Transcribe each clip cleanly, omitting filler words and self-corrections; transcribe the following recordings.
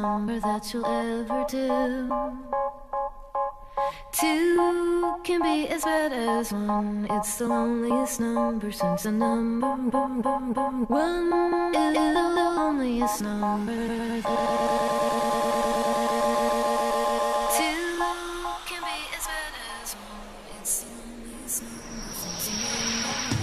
number that you'll ever do. Two can be as bad as one. It's the loneliest number since the number one is the loneliest number. Two can be as bad as one. It's the loneliest number since the number.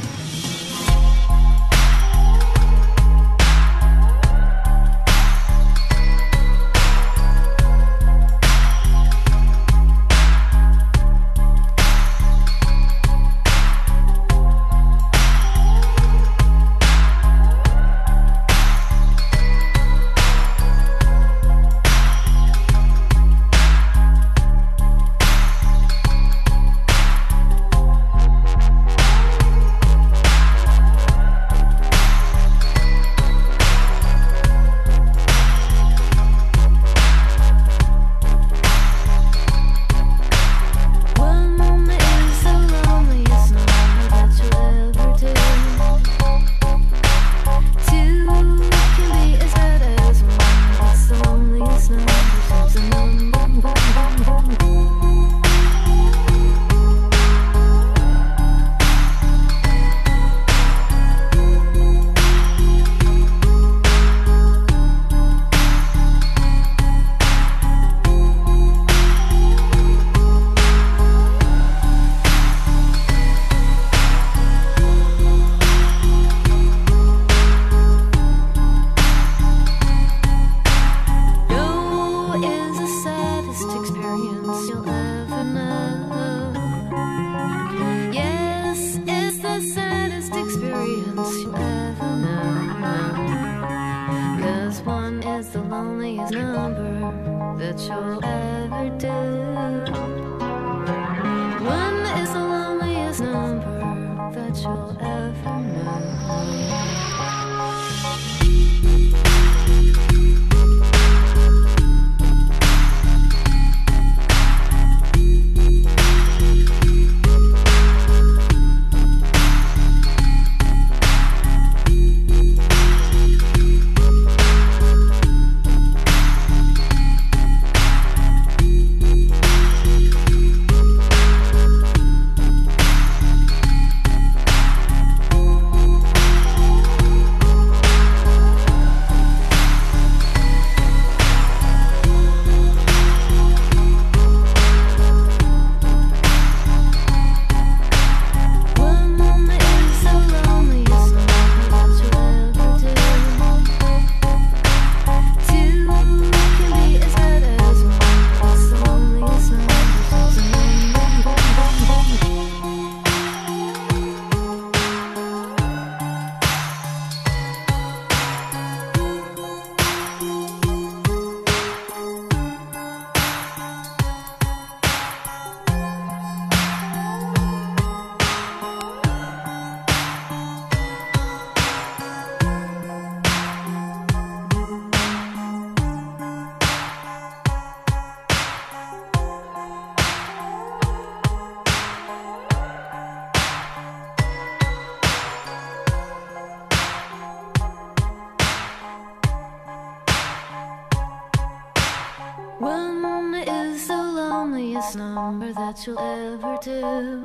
One is the loneliest number that you'll ever do.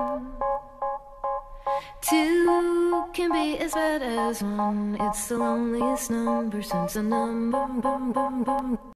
Two can be as bad as one. It's the loneliest number since the number